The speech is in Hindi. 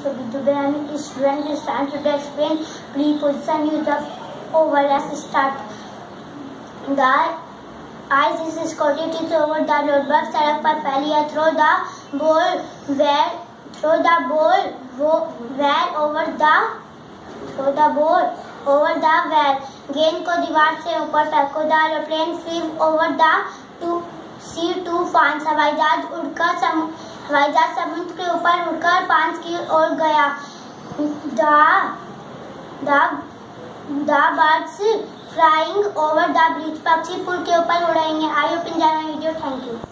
So Vidube and his student is trying to explain preposition use of over. Let's start. The ice is coated over the road. बस सड़क पर फैली है. Throw the ball where over the wall. गेंद को दीवार से ऊपर फेंको. The aeroplane flew over the sea to France. हवाई जहाज समुद्र के ऊपर उड़कर फ्रांस की ओर गया. The birds flying over the bridge. पक्षी पुल के ऊपर उड़ेंगे. I hope enjoy my video. Thank you.